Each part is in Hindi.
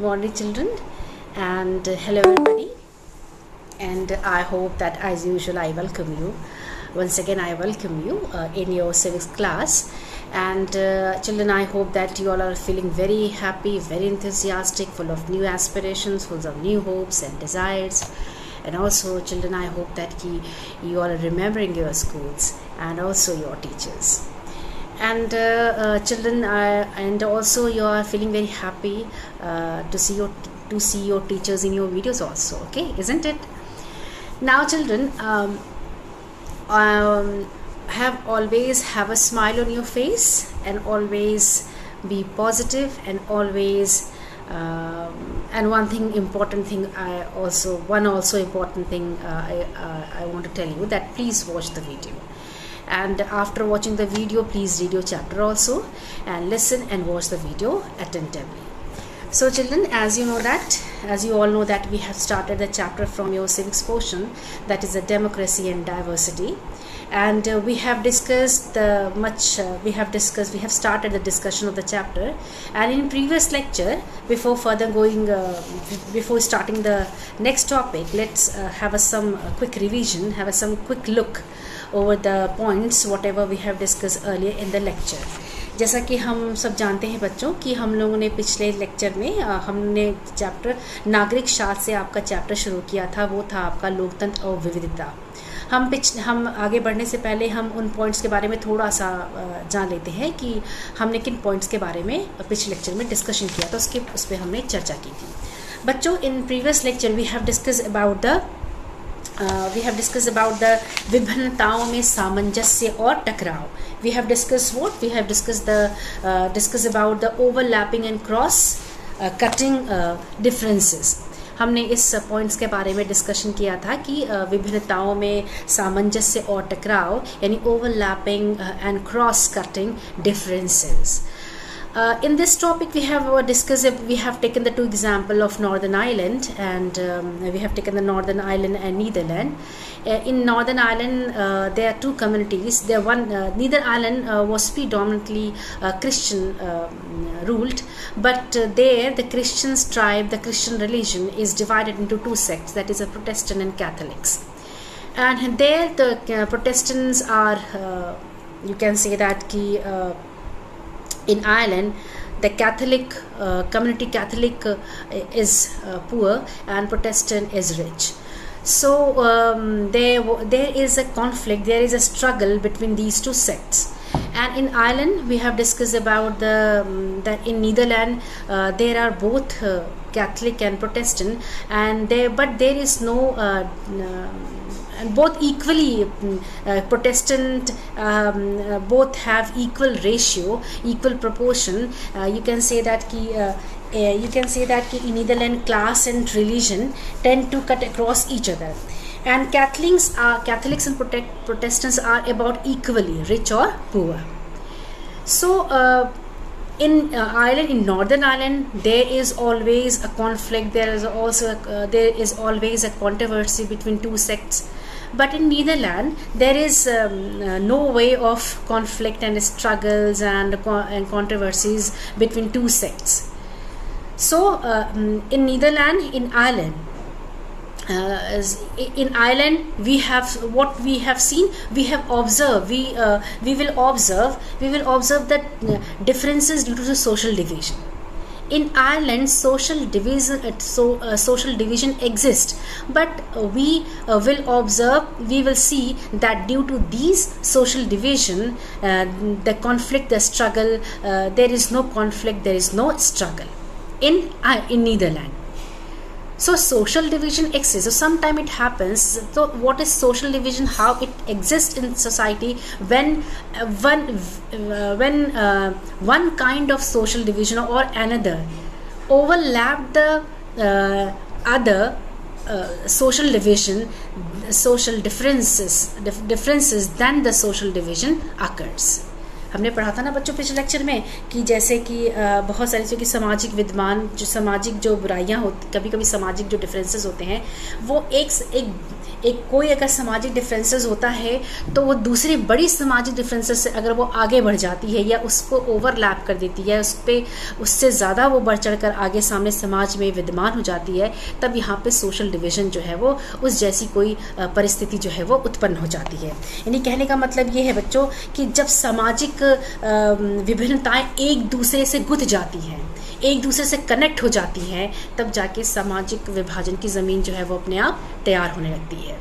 morning children, and hello everybody, and I hope that as usual I welcome you once again. I welcome you in your civics class, and children, I hope that you all are feeling very happy, very enthusiastic, full of new aspirations, full of new hopes and desires. And also children, I hope that you all are remembering your schools and also your teachers. And children, and also you are feeling very happy to see your teachers in your videos also, okay, isn't it? Now children, always have a smile on your face, and always be positive, and always and one important thing I want to tell you, that please watch the video. And after watching the video, please read your chapter also, and listen and watch the video attentively. So children, as you all know that we have started the chapter from your civics portion, that is the democracy and diversity. And we have discussed we have started the discussion of the chapter. And in previous lecture, before starting the next topic, let's have some quick revision, have some quick look over the points whatever we have discussed earlier in the lecture. जैसा कि हम सब जानते हैं बच्चों कि हम लोगों ने पिछले लेक्चर में हमने चैप्टर नागरिक शास्त्र से आपका चैप्टर शुरू किया था, वो था आपका लोकतंत्र और विविधता। हम आगे बढ़ने से पहले हम उन पॉइंट्स के बारे में थोड़ा सा जान लेते हैं कि हमने किन पॉइंट्स के बारे में पिछले लेक्चर में डिस्कशन किया था, उस पर हमने चर्चा की थी। बच्चों, in previous lecture we have discuss about the विभिन्नताओं में सामंजस्य और टकराव। We have discuss about the overlapping and cross cutting differences. हमने इस पॉइंट्स के बारे में डिस्कशन किया था कि विभिन्नताओं में सामंजस्य और टकराव, यानी overlapping and cross cutting differences. In this topic we have taken the two examples of Northern Ireland, and we have taken the Northern Ireland and Netherlands. In Northern Ireland there are two communities. Netherlands Ireland was predominantly Christian ruled, but there the Christian religion is divided into two sects, that is a Protestant and Catholics. And there the Protestants are you can say that in Ireland the Catholic community is poor and Protestant is rich. So there is a conflict, there is a struggle between these two sects. And in Ireland we have discussed about that in Netherlands there are both Catholic and Protestant, and there is no both equally Protestant, both have equal ratio, equal proportion. You can say that in Netherlands class and religion tend to cut across each other, and Catholics and Protestants are about equally rich or poor. So in Ireland, in Northern Ireland, there is always a conflict. There is always a controversy between two sects. But in Netherlands, there is no way of conflict and struggles and controversies between two sects. So in Netherlands, in Ireland, we have observed that differences due to the social division. In Ireland, social division exists, but we will see that due to these social division, the conflict, the struggle, there is no conflict, there is no struggle in Netherlands. So social division exists. So sometimes it happens. So what is social division? How it exists in society when one kind of social division or another overlap the other social division, social differences, then the social division occurs. हमने पढ़ा था ना बच्चों पिछले लेक्चर में कि जैसे कि बहुत सारी चीज़ों की सामाजिक जो बुराइयां होती, कभी कभी सामाजिक जो डिफरेंसेस होते हैं वो कोई अगर सामाजिक डिफरेंसेस होता है तो वो दूसरी बड़ी सामाजिक डिफरेंसेस से अगर वो आगे बढ़ जाती है या उसको ओवरलैप कर देती है, उससे ज़्यादा वो बढ़ चढ़ कर आगे सामने समाज में विद्यमान हो जाती है, तब यहाँ पे सोशल डिवीज़न जो है वो उस जैसी कोई परिस्थिति जो है वो उत्पन्न हो जाती है। यानी कहने का मतलब ये है बच्चों कि जब सामाजिक विभिन्नताएं एक दूसरे से गुंथ जाती हैं, एक दूसरे से कनेक्ट हो जाती हैं, तब जाके सामाजिक विभाजन की ज़मीन जो है वो अपने आप तैयार होने लगती है।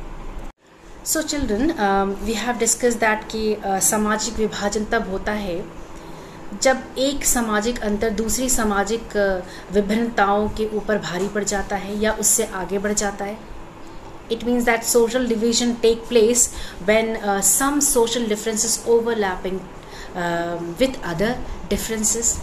So children, we have discuss that कि सामाजिक विभाजन तब होता है जब एक सामाजिक अंतर दूसरी सामाजिक विभिन्नताओं के ऊपर भारी पड़ जाता है या उससे आगे बढ़ जाता है। It means that social division take place when some social differences overlapping with other differences।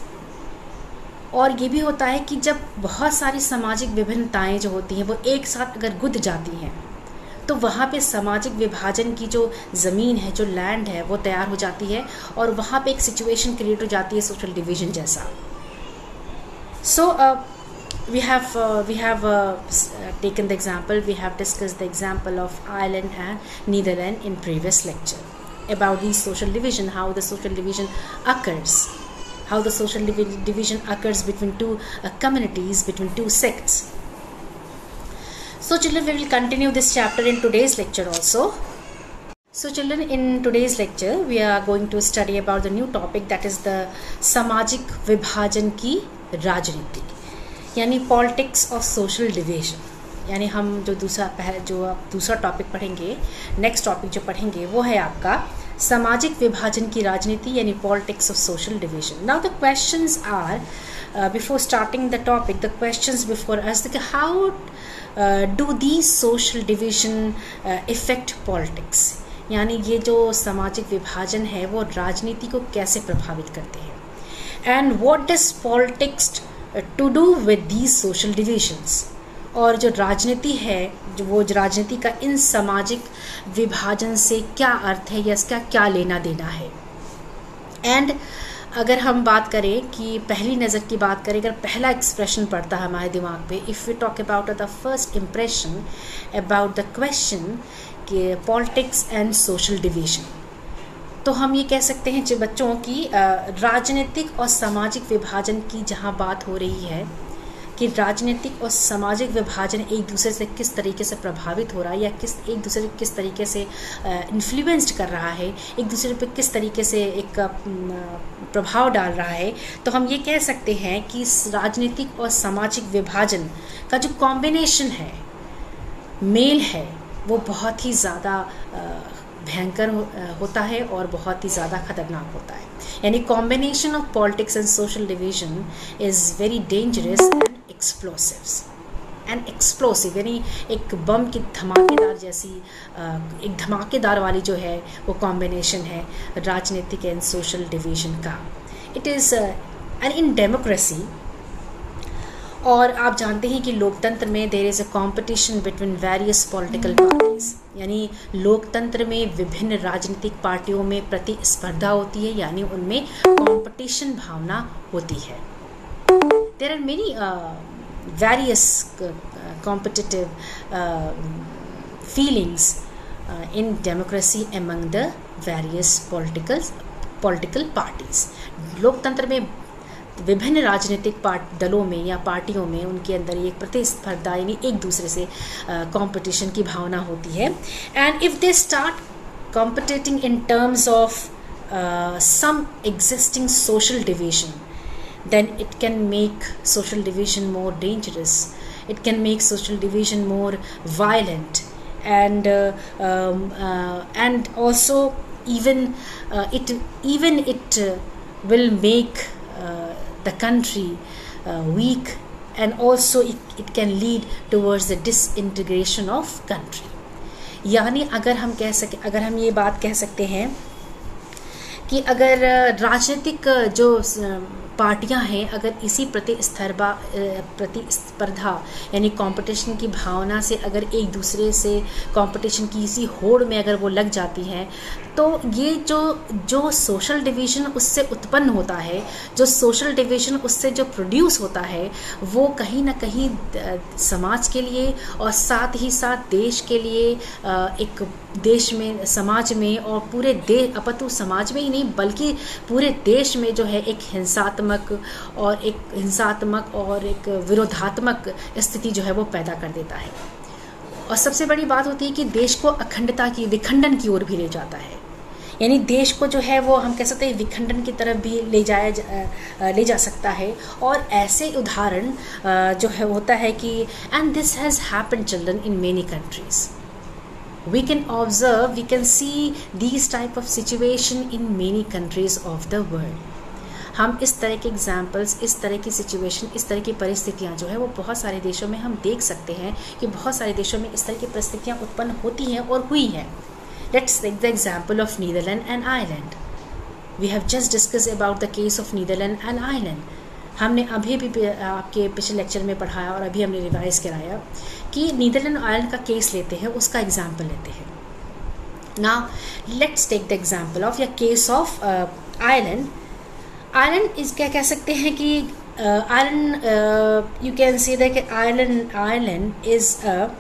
और ये भी होता है कि जब बहुत सारी सामाजिक विभिन्नताएं जो होती हैं वो एक साथ अगर गुंथ जाती हैं तो वहाँ पे सामाजिक विभाजन की जो ज़मीन है, जो लैंड है, वो तैयार हो जाती है और वहाँ पे एक सिचुएशन क्रिएट हो जाती है सोशल डिवीजन जैसा। सो we have taken the example, we have discussed the example of Ireland and Netherlands in previous lecture about the social division, how the social division occurs, how the social division occurs between two communities, between two sects. So children, we will continue this chapter in today's lecture also. So children, in today's lecture we are going to study about the new topic, that is the सामाजिक विभाजन की राजनीति, यानी पॉलिटिक्स ऑफ सोशल डिवीजन। यानी हम जो दूसरा टॉपिक पढ़ेंगे, नेक्स्ट टॉपिक जो पढ़ेंगे वो है आपका सामाजिक विभाजन की राजनीति, यानी politics of social division. Now the questions are, before starting the topic, the questions before us, how do the social division effect politics, यानी ये जो सामाजिक विभाजन है वो राजनीति को कैसे प्रभावित करते हैं। And what does politics to do with these social divisions, और जो राजनीति है, जो वो राजनीति का इन सामाजिक विभाजन से क्या अर्थ है या इसका क्या लेना देना है। एंड अगर हम बात करें कि पहली नज़र की बात करें, अगर पहला एक्सप्रेशन पड़ता है हमारे दिमाग पे, if we talk about the first impression about the question कि पॉलिटिक्स एंड सोशल डिवीजन, तो हम ये कह सकते हैं बच्चों की राजनीतिक और सामाजिक विभाजन की जहाँ बात हो रही है कि राजनीतिक और सामाजिक विभाजन एक दूसरे से किस तरीके से प्रभावित हो रहा है या एक दूसरे को किस तरीके से इन्फ्लुएंस्ड कर रहा है, एक दूसरे पे किस तरीके से एक प्रभाव डाल रहा है, तो हम ये कह सकते हैं कि राजनीतिक और सामाजिक विभाजन का जो कॉम्बिनेशन है, मेल है, वो बहुत ही ज़्यादा भयंकर होता है और बहुत ही ज़्यादा खतरनाक होता है। यानी combination of politics and social division is very dangerous and explosive, यानी एक बम की धमाकेदार जैसी एक धमाकेदार वाली जो है वो कॉम्बिनेशन है राजनीतिक एंड सोशल डिवीजन का। It is and in democracy, और आप जानते हैं कि लोकतंत्र में there is a competition between various political parties, यानी लोकतंत्र में विभिन्न राजनीतिक पार्टियों में प्रतिस्पर्धा होती है, यानी उनमें कंपटीशन भावना होती है। There are many various competitive feelings in democracy among the various political parties. लोकतंत्र में विभिन्न राजनीतिक दलों में या पार्टियों में उनके अंदर एक प्रतिस्पर्धा यानी एक दूसरे से कंपटीशन की भावना होती है। And if they start competing in terms of some existing social division, then it can make social division more dangerous, it can make social division more violent, and also even it will make the country weak, and also it can lead towards the disintegration of country। यानी अगर हम ये बात कह सकते हैं कि अगर राजनीतिक जो पार्टियां हैं अगर इसी प्रतिस्पर्धा यानी कंपटीशन की भावना से अगर एक दूसरे से कंपटीशन की इसी होड़ में अगर वो लग जाती हैं, तो ये जो सोशल डिवीज़न उससे उत्पन्न होता है, जो सोशल डिवीज़न उससे जो प्रोड्यूस होता है, वो कहीं ना कहीं समाज के लिए और साथ ही साथ देश के लिए एक देश में, समाज में और पूरे देश अपतु समाज में ही नहीं बल्कि पूरे देश में जो है एक हिंसात्मक और एक विरोधात्मक स्थिति जो है वो पैदा कर देता है। और सबसे बड़ी बात होती है कि देश को अखंडता की, विखंडन की ओर भी ले जाता है। यानी देश को जो है वो हम कह सकते हैं विखंडन की तरफ भी ले जा सकता है। और ऐसे उदाहरण जो है होता है कि and this has happened children in many countries. We can observe, we can see these type of situation in many countries of the world. हम इस तरह के एग्जाम्पल्स, इस तरह की सिचुएशन, इस तरह की परिस्थितियाँ जो है वो बहुत सारे देशों में हम देख सकते हैं कि बहुत सारे देशों में इस तरह की परिस्थितियाँ उत्पन्न होती हैं और हुई हैं। Let's take the example of Netherlands and Ireland. We have just discussed about the case of Netherlands and Ireland. हमने अभी भी आपके पिछले लेक्चर में पढ़ाया और अभी हमने रिवाइज कराया कि नीदरलैंड और आयरलैंड का केस लेते हैं, उसका एग्जाम्पल लेते हैं। Now let's take the example of या केस ऑफ आयरलैंड। आयरलैंड इस क्या कह सकते हैं कि Ireland, you can say that कि Ireland is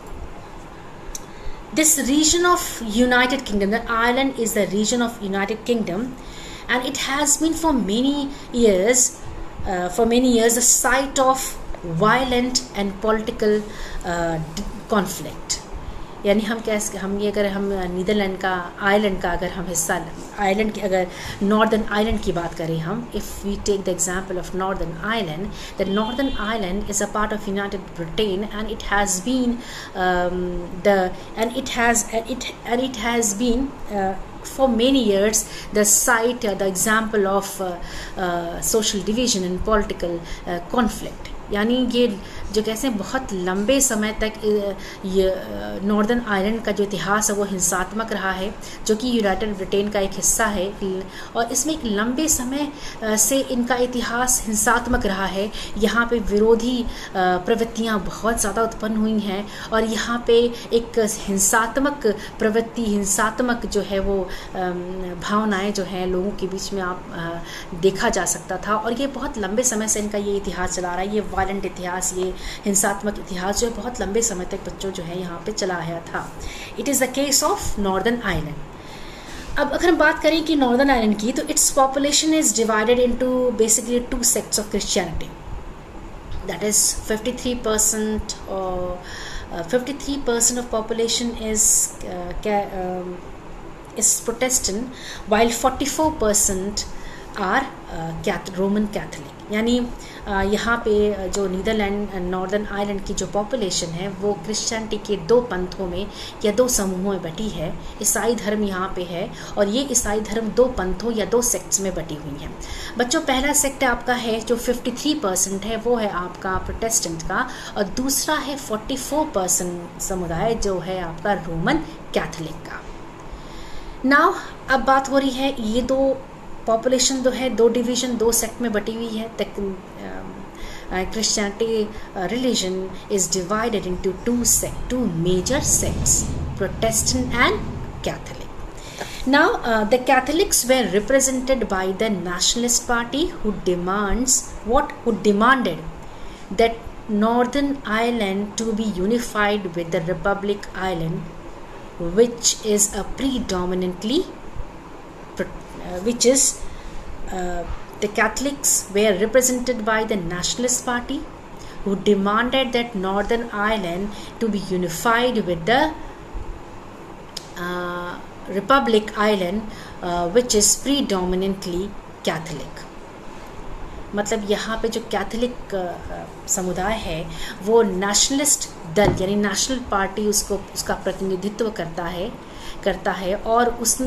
this region of United Kingdom. The Ireland is the region of United Kingdom, and it has been for many years the site of violent and political conflict. यानी हम ये अगर हम नीदरलैंड का, आयरलैंड का अगर हम हिस्सा, आयरलैंड की अगर नॉर्दर्न आयरलैंड की बात करें हम, if we take the example of Northern Ireland, the Northern Ireland is a part of United Britain and it has been for many years the site, the example of social division and political conflict. यानी ये जो कैसे बहुत लंबे समय तक ये नॉर्दर्न आयरलैंड का जो इतिहास है वो हिंसात्मक रहा है, जो कि यूनाइटेड ब्रिटेन का एक हिस्सा है, और इसमें एक लंबे समय से इनका इतिहास हिंसात्मक रहा है। यहाँ पे विरोधी प्रवृत्तियाँ बहुत ज़्यादा उत्पन्न हुई हैं और यहाँ पे एक हिंसात्मक प्रवृत्ति, हिंसात्मक जो है वो भावनाएं जो हैं लोगों के बीच में आप देखा जा सकता था। और ये बहुत लंबे समय से इनका ये इतिहास चला रहा है, ये वायलेंट इतिहास, ये हिंसात्मक इतिहास जो है बहुत लंबे समय तक बच्चों जो है यहाँ पे चला आया था। It is the case of Northern Ireland. अब अगर हम बात करें कि नॉर्दर्न आयरलैंड की, तो its population is divided into basically 2 sects of Christianity, that is 53% और 53% of population is Protestant, while 44% are Roman Catholic. यानी यहाँ पे जो नीदरलैंड नॉर्दर्न आयरलैंड की जो पॉपुलेशन है वो क्रिश्चियनिटी के 2 पंथों में या 2 समूहों में बटी है। ईसाई धर्म यहाँ पे है और ये ईसाई धर्म 2 पंथों या 2 सेक्ट्स में बटी हुई है। बच्चों, पहला सेक्ट आपका है जो 53% है, वो है आपका प्रोटेस्टेंट का, और दूसरा है 44% समुदाय जो है आपका रोमन कैथोलिक का। नाउ अब बात हो रही है, ये 2 पॉपुलेशन जो है 2 डिवीज़न, 2 सेक्ट में बटी हुई है। Christianity religion is divided into 2 major sects, Protestant and Catholic. Now the Catholics were represented by the nationalist party who demanded that Northern Ireland to be unified with the Republic Ireland, which is a predominantly the Catholics were represented by the Nationalist Party who demanded that Northern Ireland to be unified with the Republic Ireland, which is predominantly Catholic. मतलब यहाँ पे जो कैथोलिक समुदाय है वो नेशनलिस्ट दल यानी नेशनल पार्टी उसका प्रतिनिधित्व करता है और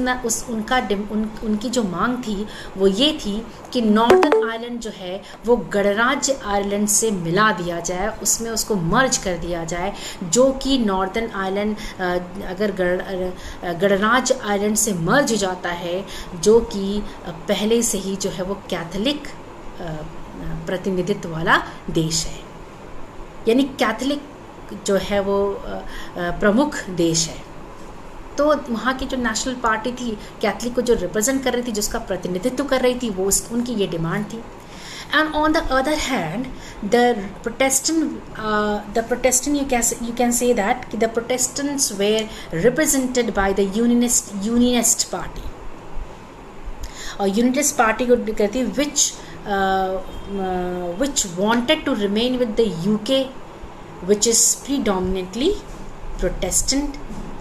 उनकी जो मांग थी वो ये थी कि नॉर्दर्न आयरलैंड जो है वो गणराज्य आयरलैंड से मिला दिया जाए, उसमें उसको मर्ज कर दिया जाए, जो कि नॉर्दर्न आयरलैंड अगर गणराज्य आयरलैंड से मर्ज हो जाता है, जो कि पहले से ही जो है वो कैथोलिक प्रतिनिधित्व वाला देश है, यानी कैथोलिक जो है वो प्रमुख देश है। तो वहाँ की जो नेशनल पार्टी थी, कैथलिक को जो रिप्रेजेंट कर रही थी, जिसका प्रतिनिधित्व कर रही थी, वो उनकी ये डिमांड थी। And on the other hand, the Protestant you can say that the Protestants were represented by the Unionist party, और Unionist party को कहती है which wanted to remain with the UK, which is predominantly Protestant,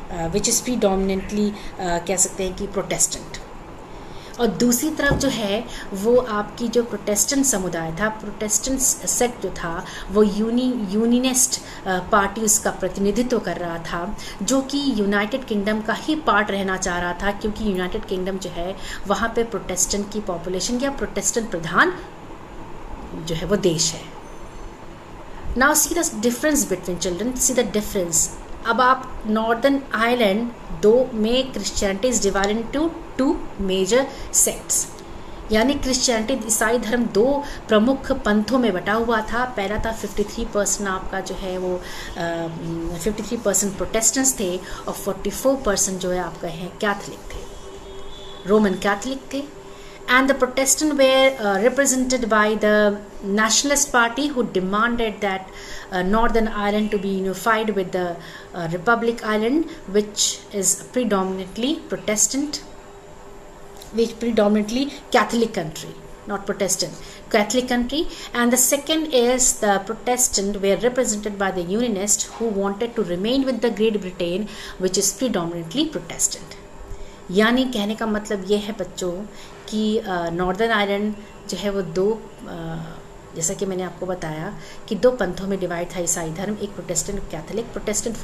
कह सकते हैं कि प्रोटेस्टेंट। और दूसरी तरफ जो है वो आपकी जो प्रोटेस्टेंट समुदाय था, प्रोटेस्टेंट सेक्ट जो था, वो यूनियनिस्ट पार्टी उसका प्रतिनिधित्व कर रहा था, जो कि यूनाइटेड किंगडम का ही पार्ट रहना चाह रहा था, क्योंकि यूनाइटेड किंगडम जो है वहाँ पे प्रोटेस्टेंट की पॉपुलेशन या प्रोटेस्टेंट प्रधान जो है वो देश है। Now see the difference between children, see the difference. अब आप नॉर्दर्न आयरलैंड दो में Christianity is divided into two major sects, यानी क्रिश्चियनिटी ईसाई धर्म दो प्रमुख पंथों में बटा हुआ था। पहला था 53% आपका जो है वो 53% प्रोटेस्टेंट्स थे और 44% जो है आपका है कैथलिक थे, रोमन कैथलिक थे। And the Protestants were represented by the Nationalist Party, who demanded that Northern Ireland to be unified with the Republic Island, which is predominantly Protestant, which predominantly Catholic country, not Protestant, Catholic country. And the second is the Protestant were represented by the Unionists, who wanted to remain with the Great Britain, which is predominantly Protestant. यानी कहने का मतलब ये है बच्चों कि नॉर्दर्न आयरलैंड जो है वो दो, जैसा कि मैंने आपको बताया कि दो पंथों में डिवाइड था ईसाई धर्म, एक प्रोटेस्टेंट और कैथलिक। प्रोटेस्टेंट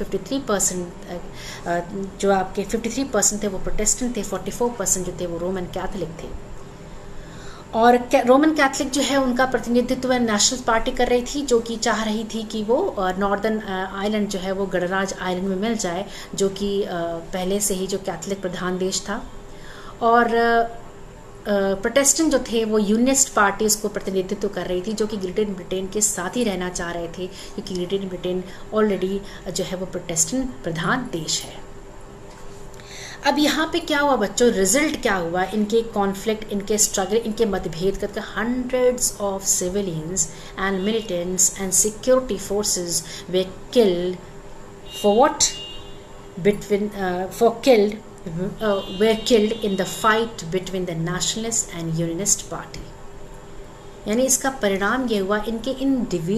53% जो आपके 53% थे वो प्रोटेस्टेंट थे, 44% जो थे वो रोमन कैथलिक थे। और रोमन कैथलिक जो है उनका प्रतिनिधित्व नेशनल पार्टी कर रही थी, जो कि चाह रही थी कि वो नॉर्दर्न आयरलैंड जो है वो गणराज्य आयरलैंड में मिल जाए, जो कि पहले से ही जो कैथलिक प्रधान देश था। और प्रोटेस्टेंट जो थे वो यूनियनिस्ट पार्टी उसको प्रतिनिधित्व कर रही थी, जो कि ग्रेट ब्रिटेन के साथ ही रहना चाह रहे थे, क्योंकि ग्रेट ब्रिटेन ऑलरेडी जो है वो प्रोटेस्टेंट प्रधान देश है। अब यहाँ पे क्या हुआ बच्चों, रिजल्ट क्या हुआ इनके कॉन्फ्लिक्ट, इनके स्ट्रगल, इनके मतभेद करके hundreds of civilians and militants and security forces were killed for what between were killed in the fight between the nationalist and unionist party। यानी इसका परिणाम ये हुआ इनके इन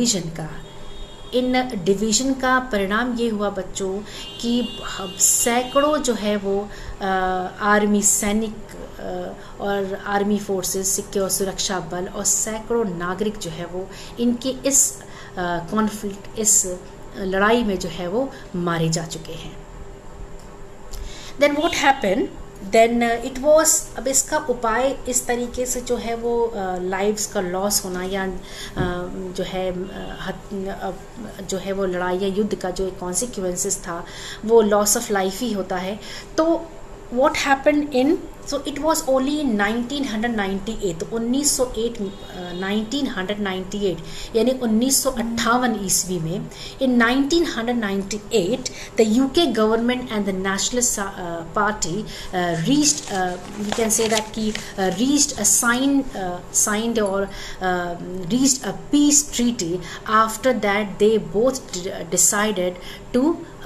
डिवीज़न का परिणाम ये हुआ बच्चों कि सैकड़ों जो है वो आर्मी सैनिक और आर्मी फोर्सेस, सिक्योर सुरक्षा बल और सैकड़ों नागरिक जो है वो इनके इस कॉन्फ्लिक्ट, इस लड़ाई में जो है वो मारे जा चुके हैं। Then what happened? Then it was, अब इसका उपाय इस तरीके से जो है वो लाइव्स का लॉस होना या जो है वो लड़ाई या युद्ध का जो कॉन्सिक्वेंसेस था वो लॉस ऑफ लाइफ ही होता है। तो what happened in, so it was only in 1998, तो 1998 यानी 1958 ईस्वी में, in 1998 the UK government and the Nationalist Party reached, you can say that कि reached a signed or reached a peace treaty. After that they both decided to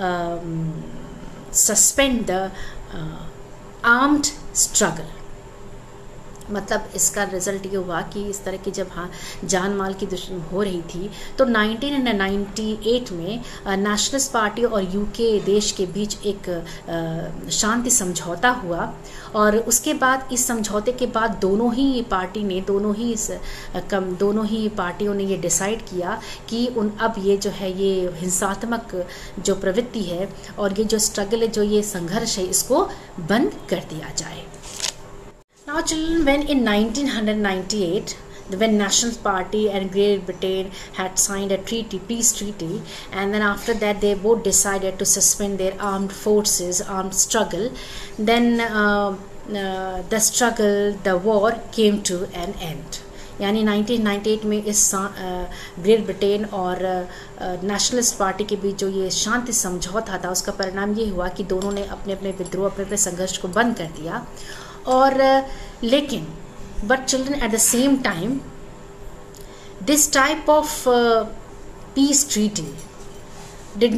suspend the armed struggle. मतलब इसका रिजल्ट ये हुआ कि इस तरह की जब जान माल की दुश्मनी हो रही थी तो 1998 में नेशनलिस्ट पार्टी और यूके देश के बीच एक शांति समझौता हुआ। और उसके बाद इस समझौते के बाद दोनों ही पार्टियों ने ये डिसाइड किया कि अब ये जो है ये हिंसात्मक जो प्रवृत्ति है और ये जो स्ट्रगल है, जो ये संघर्ष है, इसको बंद कर दिया जाए। Now children, when in 1998 when National Party and Great Britain had signed a peace treaty, and then after that they both decided to suspend their armed struggle, then the war came to an end। यानी 1998 में इस ग्रेट ब्रिटेन और नेशनलिस्ट पार्टी के बीच जो ये शांति समझौता था, उसका परिणाम ये हुआ कि दोनों ने अपने अपने विद्रोह, अपने अपने संघर्ष को बंद कर दिया। और लेकिन but children, at the same time this type of peace treaty did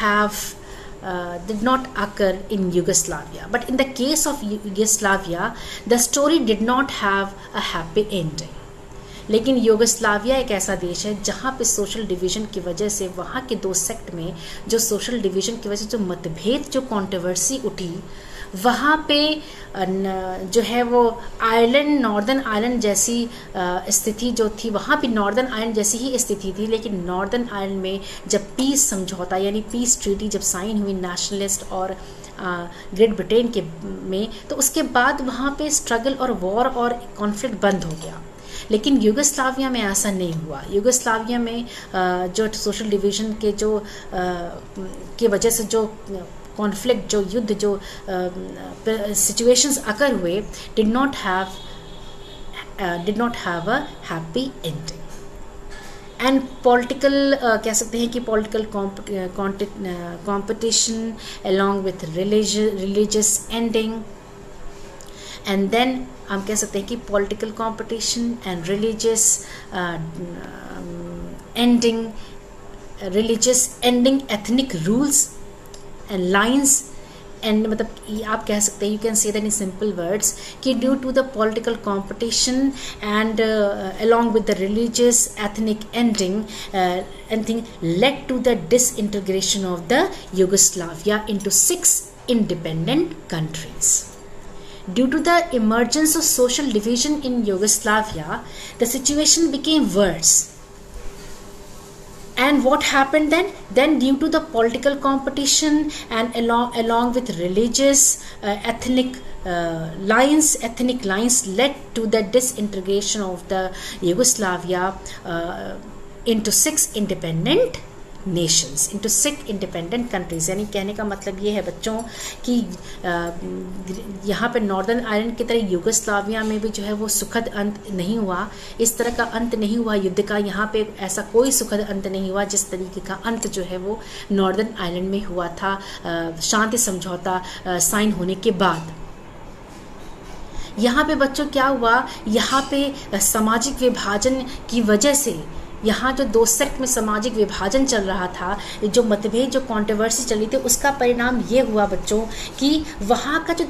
not occur in Yugoslavia. But in the case of Yugoslavia, the story did not have a happy ending. लेकिन यूगोस्लाविया एक ऐसा देश है जहाँ पे सोशल डिवीज़न की वजह से, वहाँ के दो सेक्ट में जो सोशल डिवीज़न की वजह से जो मतभेद, जो कंट्रोवर्सी उठी, वहाँ पे जो है वो आयरलैंड, नॉर्दर्न आयरलैंड जैसी स्थिति जो थी, वहाँ पे नॉर्दर्न आयरलैंड जैसी ही स्थिति थी। लेकिन नॉर्दर्न आयरलैंड में जब पीस समझौता यानी पीस ट्रीटी जब साइन हुई नेशनलिस्ट और ग्रेट ब्रिटेन के में, तो उसके बाद वहाँ पे स्ट्रगल और वॉर और कॉन्फ्लिक्ट बंद हो गया। लेकिन यूगोस्लाविया में ऐसा नहीं हुआ। यूगोस्लाविया में जो सोशल डिवीज़न के जो की वजह से जो कॉन्फ्लिक्ट, जो युद्ध, जो सिचुएशंस अकर हुए, did not have a happy ending. And political कह सकते हैं कि political competition along with religious ending, and then हम कह सकते हैं कि political competition and religious ending, ethnic rules and lines, and मतलब आप कह सकते हैं, you can say that in simple words कि due to the political competition and along with the religious ethnic ending led to the disintegration of the Yugoslavia into 6 independent countries. Due to the emergence of social division in Yugoslavia, the situation became worse. And what happened then? Then due to the political competition and along with religious ethnic lines led to the disintegration of the Yugoslavia into 6 independent nations, into 6 independent countries। यानी कहने का मतलब ये है बच्चों कि यहाँ पे नॉर्दर्न आयरलैंड की तरह यूगोस्लाविया में भी जो है वो सुखद अंत नहीं हुआ, इस तरह का अंत नहीं हुआ युद्ध का। यहाँ पे ऐसा कोई सुखद अंत नहीं हुआ जिस तरीके का अंत जो है वो नॉर्दर्न आयरलैंड में हुआ था शांति समझौता साइन होने के बाद। यहाँ पे बच्चों क्या हुआ, यहाँ पे सामाजिक विभाजन की वजह से, यहाँ जो दो सेक्ट में सामाजिक विभाजन चल रहा था, जो मतभेद, जो कंट्रोवर्सी चली थी, उसका परिणाम ये हुआ बच्चों कि वहाँ का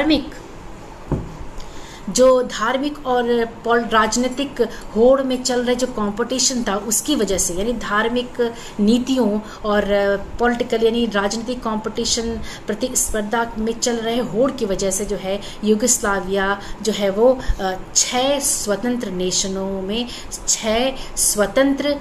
जो धार्मिक और राजनीतिक होड़ में चल रहे जो कंपटीशन था, उसकी वजह से, यानी धार्मिक नीतियों और पॉलिटिकल यानी राजनीतिक कंपटीशन, प्रतिस्पर्धा में चल रहे होड़ की वजह से जो है यूगोस्लाविया जो है वो 6 स्वतंत्र नेशनों में, 6 स्वतंत्र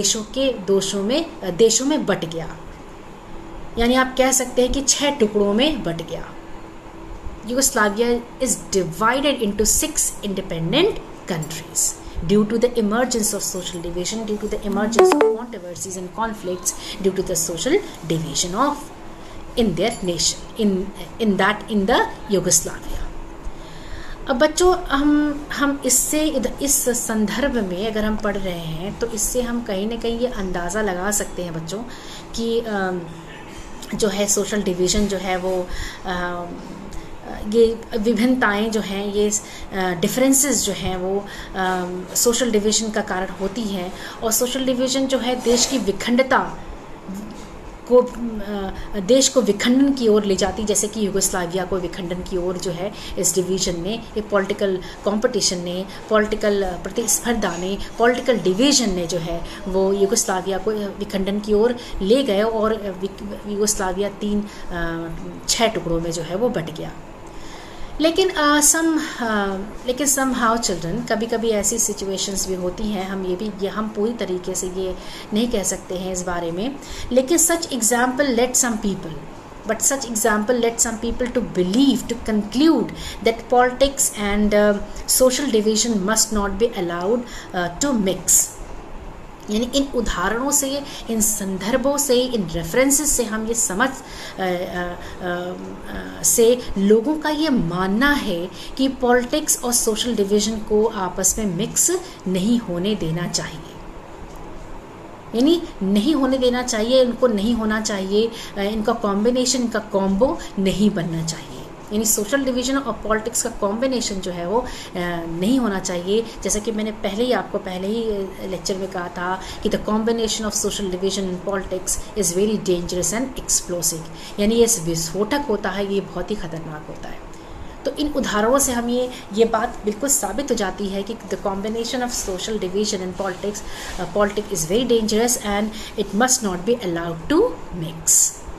देशों में बट गया। यानी आप कह सकते हैं कि 6 टुकड़ों में बट गया। Yugoslavia is divided into 6 independent countries due to the emergence of social division, due to the emergence of controversies and conflicts, due to the social division of in their nation, in the Yugoslavia. अब बच्चों हम इससे इस संदर्भ में अगर हम पढ़ रहे हैं तो इससे हम कहीं ना कहीं ये अंदाज़ा लगा सकते हैं बच्चों कि जो है सोशल डिवीज़न जो है वो ये विभिन्नताएं जो हैं, ये डिफरेंसेस जो हैं वो सोशल डिवीज़न का कारण होती हैं। और सोशल डिवीज़न जो है देश की विखंडता को, देश को विखंडन की ओर ले जाती, जैसे कि यूगोस्लाविया को विखंडन की ओर जो है इस डिवीज़न ने, ये पॉलिटिकल कंपटीशन ने, पॉलिटिकल प्रतिस्पर्धा ने, पॉलिटिकल डिवीज़न ने जो है वो यूगोस्लाविया को विखंडन की ओर ले गए और यूगोस्लाविया 6 टुकड़ों में जो है वो बट गया। लेकिन समहाउ चिल्ड्रन, कभी कभी ऐसी सिचुएशंस भी होती हैं, हम पूरी तरीके से ये नहीं कह सकते हैं इस बारे में, लेकिन such example led some people to believe, to conclude that politics and social division must not be allowed to mix. यानी इन उदाहरणों से, इन संदर्भों से, इन रेफरेंसेस से हम ये समझ से लोगों का ये मानना है कि पॉलिटिक्स और सोशल डिवीज़न को आपस में मिक्स नहीं होने देना चाहिए, यानी नहीं होने देना चाहिए, इनको नहीं होना चाहिए, इनका कॉम्बिनेशन, इनका कॉम्बो नहीं बनना चाहिए। यानी सोशल डिवीज़न और पॉलिटिक्स का कॉम्बिनेशन जो है वो नहीं होना चाहिए। जैसा कि मैंने पहले ही लेक्चर में कहा था कि the combination of social division in politics is very dangerous and explosive, यानी ये विस्फोटक होता है, ये बहुत ही खतरनाक होता है। तो इन उदाहरणों से हम ये बात बिल्कुल साबित हो जाती है कि the combination of social division in politics is very dangerous and it must not be allowed to mix,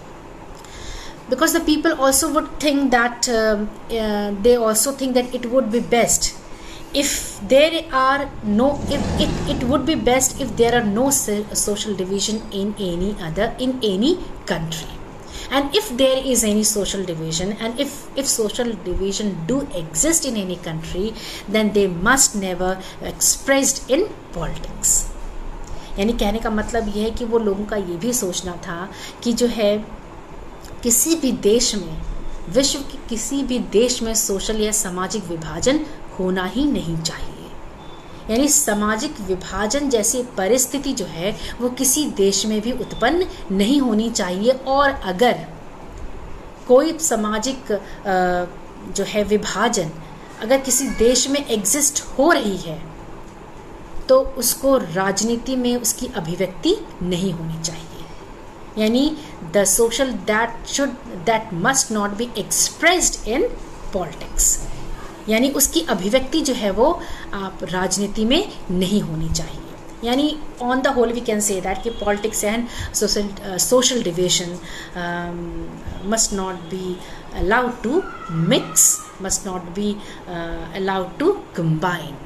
because the people also would think that they also think that it would be best if there are no, if it would be best if there are no social division in any country, and if there is any social division, and if social division do exist in any country, then they must never expressed in politics। यानी कहने का मतलब ये है कि वो लोगों का ये भी सोचना था कि जो है किसी भी देश में, विश्व के किसी भी देश में सोशल या सामाजिक विभाजन होना ही नहीं चाहिए। यानी सामाजिक विभाजन जैसी परिस्थिति जो है वो किसी देश में भी उत्पन्न नहीं होनी चाहिए, और अगर कोई सामाजिक जो है विभाजन अगर किसी देश में एग्जिस्ट हो रही है तो उसको राजनीति में उसकी अभिव्यक्ति नहीं होनी चाहिए। यानी the social that must not be expressed in politics, यानी उसकी अभिव्यक्ति जो है वो आप राजनीति में नहीं होनी चाहिए। यानी on the whole we can say that कि politics and social division must not be allowed to mix, must not be allowed to combine.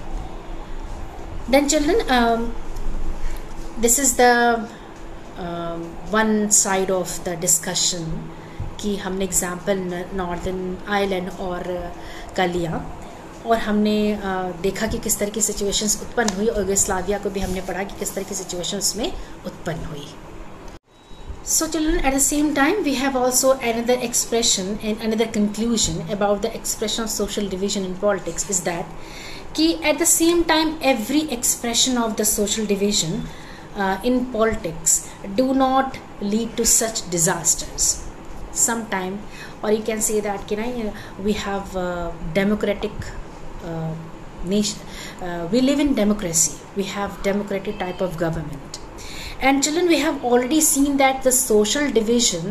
Then children, this is the one side of the discussion कि हमने एग्जाम्पल नॉर्दर्न आयरलैंड और का लिया, और हमने देखा कि किस तरह की सिचुएशंस उत्पन्न हुई, और यूगोस्लाविया को भी हमने पढ़ा कि किस तरह की सिचुएशंस में उत्पन्न हुई। So children, at the same time we have also another expression and another conclusion about the expression of social division in politics is that कि at the same time every expression of the social division in politics do not lead to such disasters sometime, or you can say that we have democratic nation, we live in democracy, we have democratic type of government, and children we have already seen that the social division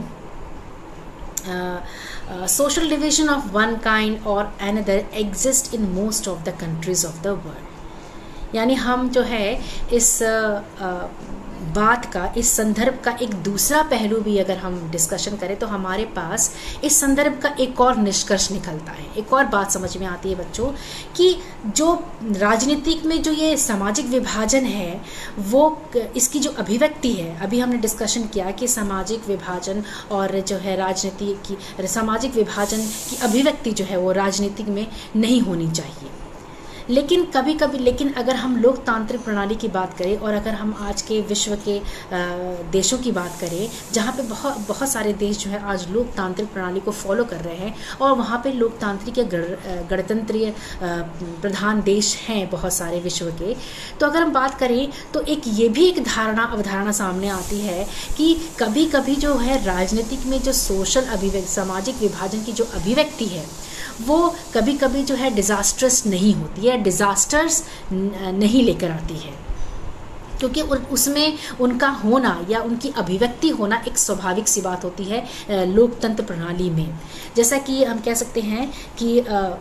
of one kind or another exist in most of the countries of the world। यानी हम जो है इस बात का, इस संदर्भ का एक दूसरा पहलू भी अगर हम डिस्कशन करें तो हमारे पास इस संदर्भ का एक और निष्कर्ष निकलता है, एक और बात समझ में आती है बच्चों कि जो राजनीतिक में जो ये सामाजिक विभाजन है वो इसकी जो अभिव्यक्ति है, अभी हमने डिस्कशन किया कि सामाजिक विभाजन और जो है राजनीति की सामाजिक विभाजन की अभिव्यक्ति जो है वो राजनीतिक में नहीं होनी चाहिए। लेकिन कभी कभी, लेकिन अगर हम लोकतांत्रिक प्रणाली की बात करें और अगर हम आज के विश्व के देशों की बात करें जहाँ पे बहुत सारे देश जो है आज लोकतांत्रिक प्रणाली को फॉलो कर रहे हैं और वहाँ पे लोकतांत्रिक या गणतंत्रीय प्रधान देश हैं बहुत सारे विश्व के, तो अगर हम बात करें तो ये भी एक अवधारणा सामने आती है कि कभी कभी जो है राजनीतिक में जो सोशल अभिव्यक्ति, सामाजिक विभाजन की जो अभिव्यक्ति है वो कभी कभी जो है डिज़ास्टर्स नहीं होती है, डिज़ास्टर्स नहीं लेकर आती है, क्योंकि उसमें उनका होना या उनकी अभिव्यक्ति होना एक स्वाभाविक सी बात होती है लोकतंत्र प्रणाली में। जैसा कि हम कह सकते हैं कि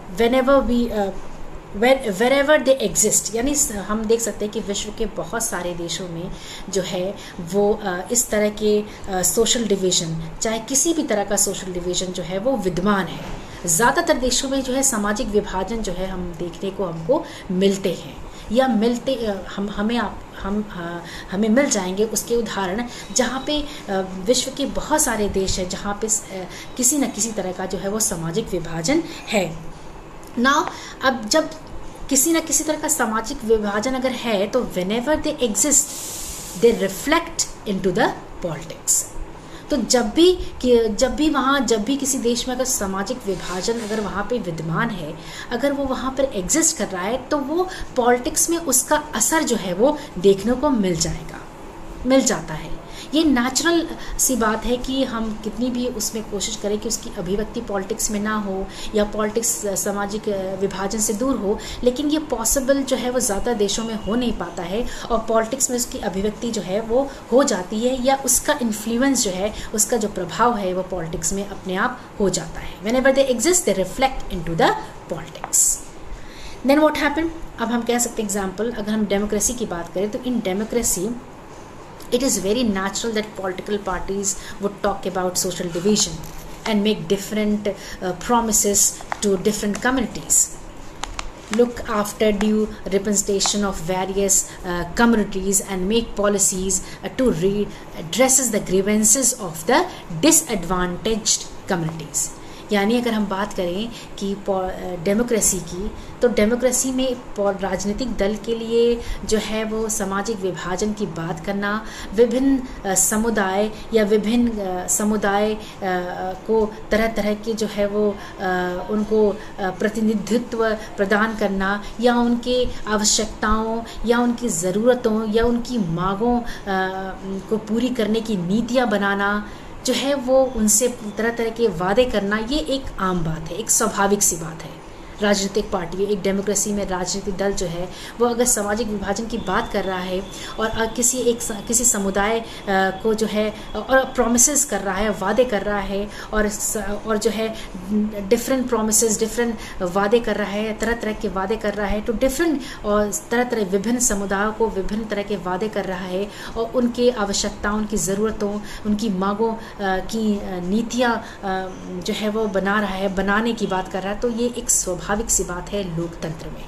wherever they exist, यानी हम देख सकते हैं कि विश्व के बहुत सारे देशों में जो है वो इस तरह के सोशल डिवीज़न, चाहे किसी भी तरह का सोशल डिवीज़न जो है वो विद्यमान है। ज़्यादातर देशों में जो है सामाजिक विभाजन जो है हम देखने को हमको मिलते हैं या हमें मिल जाएंगे उसके उदाहरण, जहाँ पे विश्व के बहुत सारे देश हैं जहाँ पे किसी न किसी तरह का जो है वो सामाजिक विभाजन है। नाउ अब जब किसी न किसी तरह का सामाजिक विभाजन अगर है तो whenever they exist they reflect into the politics. तो जब भी किसी देश में अगर सामाजिक विभाजन अगर वहाँ पे विद्यमान है, अगर वो वहाँ पर एग्जिस्ट कर रहा है, तो वो पॉलिटिक्स में उसका असर जो है वो देखने को मिल जाता है। ये नेचुरल सी बात है कि हम कितनी भी उसमें कोशिश करें कि उसकी अभिव्यक्ति पॉलिटिक्स में ना हो या पॉलिटिक्स सामाजिक विभाजन से दूर हो, लेकिन ये पॉसिबल जो है वो ज़्यादा देशों में हो नहीं पाता है और पॉलिटिक्स में उसकी अभिव्यक्ति जो है वो हो जाती है, या उसका इन्फ्लुएंस जो है, उसका जो प्रभाव है वो पॉलिटिक्स में अपने आप हो जाता है। Whenever they exist they reflect into the politics. Then what happen, अब हम कह सकते हैं एग्जाम्पल, अगर हम डेमोक्रेसी की बात करें तो in democracy it is very natural that political parties would talk about social division and make different promises to different communities, look after due representation of various communities and make policies to address the grievances of the disadvantaged communities। यानी अगर हम बात करें कि डेमोक्रेसी की, तो डेमोक्रेसी में राजनीतिक दल के लिए जो है वो सामाजिक विभाजन की बात करना, विभिन्न समुदाय या विभिन्न समुदाय को तरह तरह के जो है वो उनको प्रतिनिधित्व प्रदान करना, या उनके आवश्यकताओं या उनकी ज़रूरतों या उनकी मांगों को पूरी करने की नीतियाँ बनाना जो है वो उनसे तरह तरह के वादे करना, ये एक आम बात है, एक स्वाभाविक सी बात है। राजनीतिक पार्टी, एक डेमोक्रेसी में राजनीतिक दल जो है वो अगर सामाजिक विभाजन की बात कर रहा है और किसी समुदाय को जो है और प्रॉमिसेस कर रहा है, वादे कर रहा है, और जो है डिफरेंट प्रॉमिसेस, डिफरेंट वादे कर रहा है, तरह तरह के वादे कर रहा है, तो डिफरेंट और तरह विभिन्न समुदायों को विभिन्न तरह के वादे कर रहा है और उनके आवश्यकताओं, उनकी ज़रूरतों, उनकी मांगों की नीतियाँ जो है वो बना रहा है, बनाने की बात कर रहा है। तो ये एक स्वाभाविक सी बात है लोकतंत्र में।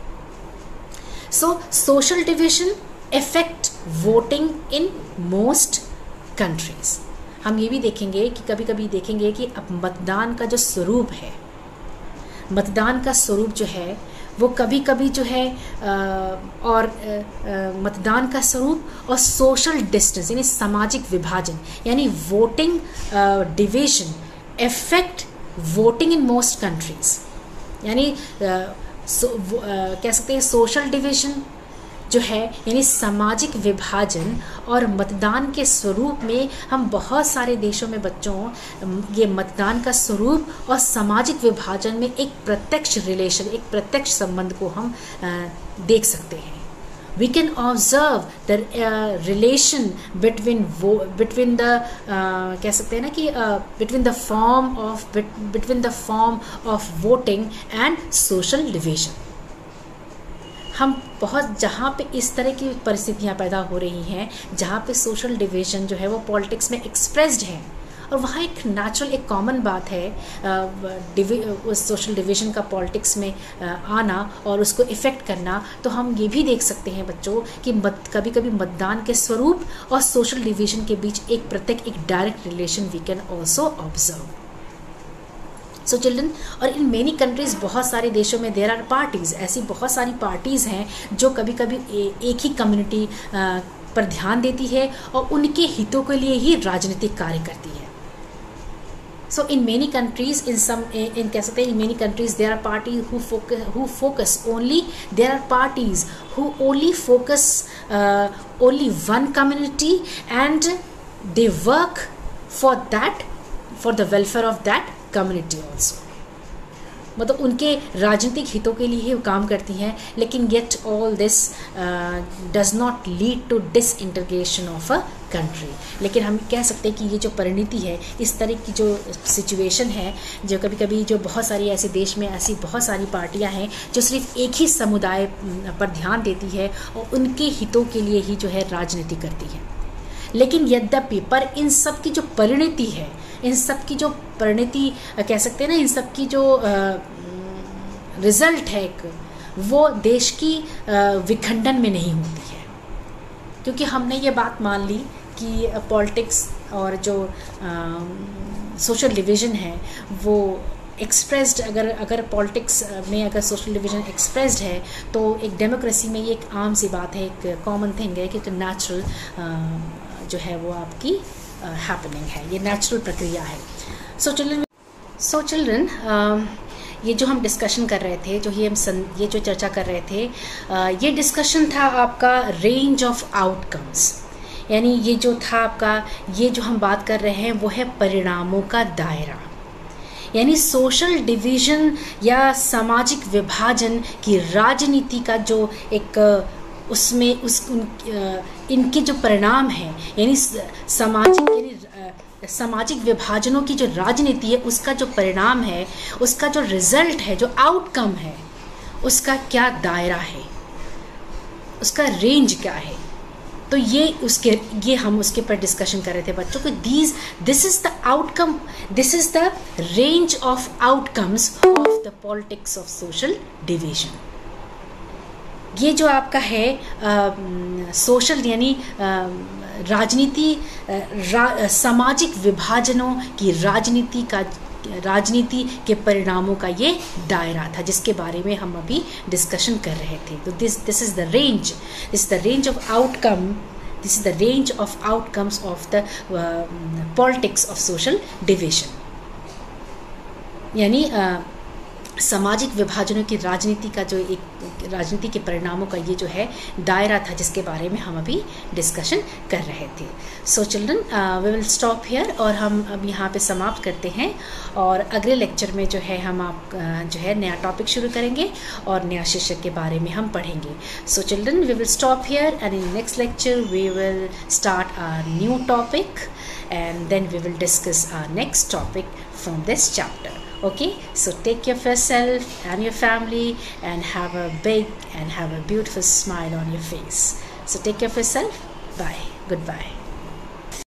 So social division effect voting in most countries. हम ये भी देखेंगे कि कभी कभी देखेंगे कि अब मतदान का जो स्वरूप है, मतदान का स्वरूप जो है वो कभी कभी जो है मतदान का स्वरूप और सोशल डिस्टेंस यानी सामाजिक विभाजन यानी voting division effect voting in most countries. यानी कह सकते हैं सोशल डिवीजन जो है यानी सामाजिक विभाजन और मतदान के स्वरूप में हम बहुत सारे देशों में बच्चों ये मतदान का स्वरूप और सामाजिक विभाजन में एक प्रत्यक्ष रिलेशन, एक प्रत्यक्ष संबंध को हम देख सकते हैं। We can observe the relation between the कह सकते हैं ना कि between the form of voting and social division। हम बहुत जहाँ पे इस तरह की परिस्थितियाँ पैदा हो रही हैं जहाँ पे सोशल डिवीजन जो है वो पॉलिटिक्स में एक्सप्रेस्ड है, और वहाँ एक नेचुरल एक कॉमन बात है उस सोशल डिवीजन का पॉलिटिक्स में आना और उसको इफ़ेक्ट करना। तो हम ये भी देख सकते हैं बच्चों कि कभी कभी मतदान के स्वरूप और सोशल डिवीजन के बीच एक direct relation we can also observe. So children, और इन मेनी कंट्रीज़ बहुत सारे देशों में देयर आर पार्टीज़, ऐसी बहुत सारी पार्टीज़ हैं जो कभी कभी एक ही कम्युनिटी पर ध्यान देती है और उनके हितों के लिए ही राजनीतिक कार्य करती है। So in many countries, in many countries there are parties who focus only. There are parties who only focus only one community, and they work for the welfare of that community also. मतलब उनके राजनीतिक हितों के लिए ही वो काम करती हैं, लेकिन yet all this does not lead to disintegration of a country। लेकिन हम कह सकते हैं कि ये जो परिणति है, इस तरह की जो सिचुएशन है, जो कभी कभी जो बहुत सारी ऐसे देश में ऐसी बहुत सारी पार्टियां हैं जो सिर्फ एक ही समुदाय पर ध्यान देती है और उनके हितों के लिए ही जो है राजनीति करती है। लेकिन यद्यपि पर इन सब की जो परिणति है, इन सब की जो परिणति कह सकते हैं ना, इन सब की जो रिजल्ट है वो देश की विखंडन में नहीं होती है, क्योंकि हमने ये बात मान ली कि पॉलिटिक्स और जो सोशल डिवीज़न है वो एक्सप्रेस्ड, अगर पॉलिटिक्स में अगर सोशल डिवीज़न एक्सप्रेस्ड है तो एक डेमोक्रेसी में ये एक आम सी बात है, एक कॉमन थिंग है कि एक नेचुरल जो है वो आपकी हैपनिंग है, ये नेचुरल प्रक्रिया है। सो चिल्ड्रन ये जो हम डिस्कशन कर रहे थे, ये जो चर्चा कर रहे थे, ये डिस्कशन था आपका रेंज ऑफ आउटकम्स, यानी ये जो था आपका, ये जो हम बात कर रहे हैं वो है परिणामों का दायरा, यानी सोशल डिवीज़न या सामाजिक विभाजन की राजनीति का जो एक उसमें इनके जो परिणाम हैं, यानी सामाजिक विभाजनों की जो राजनीति है उसका जो परिणाम है, उसका जो रिजल्ट है, जो आउटकम है, उसका क्या दायरा है, उसका रेंज क्या है। तो ये हम उसके पर डिस्कशन कर रहे थे बच्चों को। This is the outcome, this is the range of outcomes of the politics of social division. ये जो आपका है सोशल यानी राजनीति, सामाजिक विभाजनों की राजनीति के परिणामों का ये दायरा था जिसके बारे में हम अभी डिस्कशन कर रहे थे। तो this is the range of outcome, this is the range of outcomes of the politics of social division, यानी सामाजिक विभाजनों की राजनीति का जो एक राजनीति के परिणामों का ये जो है दायरा था जिसके बारे में हम अभी डिस्कशन कर रहे थे। So children we will stop here, और हम अब यहाँ पे समाप्त करते हैं, और अगले लेक्चर में जो है हम जो है नया टॉपिक शुरू करेंगे और नया शीर्षक के बारे में हम पढ़ेंगे। So children we will stop here and in next lecture we will start our new topic and then we will discuss our next topic from this chapter. Okay, so take care of yourself and your family and have a big and have a beautiful smile on your face. So take care of yourself. Bye. Goodbye.